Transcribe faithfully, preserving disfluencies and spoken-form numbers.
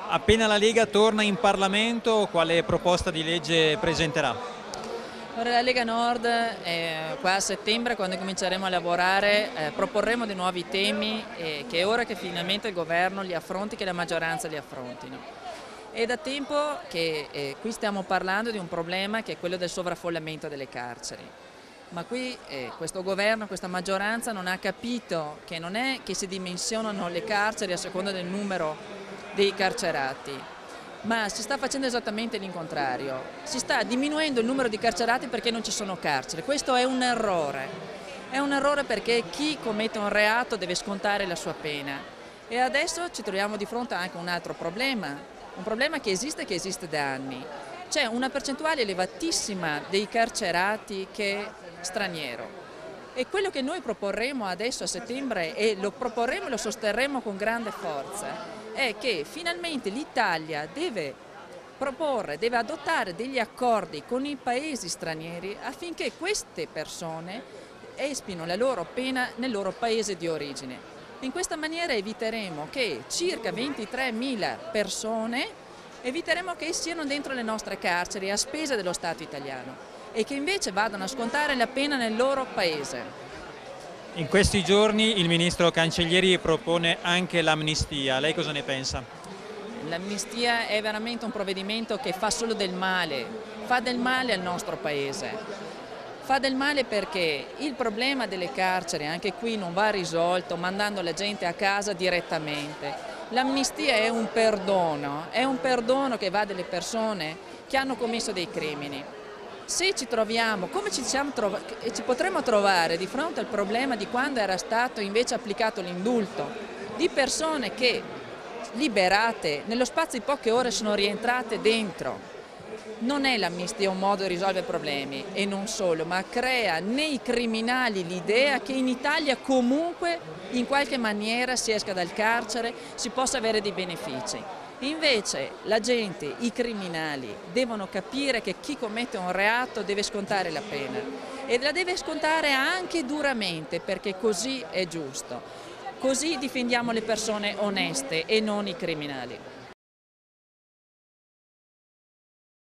Appena la Lega torna in Parlamento, quale proposta di legge presenterà? Ora la Lega Nord, eh, qua a settembre, quando cominceremo a lavorare, eh, proporremo dei nuovi temi eh, che è ora che finalmente il governo li affronti, che la maggioranza li affrontino. È da tempo che eh, qui stiamo parlando di un problema che è quello del sovraffollamento delle carceri. Ma qui eh, questo governo, questa maggioranza non ha capito che non è che si dimensionano le carceri a seconda del numero dei carcerati, ma si sta facendo esattamente l'incontrario. Si sta diminuendo il numero di carcerati perché non ci sono carceri. Questo è un errore. È un errore perché chi commette un reato deve scontare la sua pena. E adesso ci troviamo di fronte anche a un altro problema, un problema che esiste e che esiste da anni. C'è una percentuale elevatissima dei carcerati che è straniero. E quello che noi proporremo adesso a settembre, e lo proporremo e lo sosterremo con grande forza, è che finalmente l'Italia deve proporre, deve adottare degli accordi con i paesi stranieri affinché queste persone espino la loro pena nel loro paese di origine. In questa maniera eviteremo che circa ventitremila persone, eviteremo che siano dentro le nostre carceri a spese dello Stato italiano e che invece vadano a scontare la pena nel loro paese. In questi giorni il ministro Cancellieri propone anche l'amnistia. Lei cosa ne pensa? L'amnistia è veramente un provvedimento che fa solo del male, fa del male al nostro paese. Fa del male perché il problema delle carceri anche qui non va risolto mandando la gente a casa direttamente. L'amnistia è un perdono, è un perdono che va delle persone che hanno commesso dei crimini. Se ci troviamo, come ci, siamo trov- ci potremmo trovare di fronte al problema di quando era stato invece applicato l'indulto, di persone che liberate nello spazio di poche ore sono rientrate dentro. Non è l'amnistia un modo di risolvere problemi e non solo, ma crea nei criminali l'idea che in Italia comunque in qualche maniera si esca dal carcere, si possa avere dei benefici. Invece la gente, i criminali, devono capire che chi commette un reato deve scontare la pena e la deve scontare anche duramente perché così è giusto. Così difendiamo le persone oneste e non i criminali.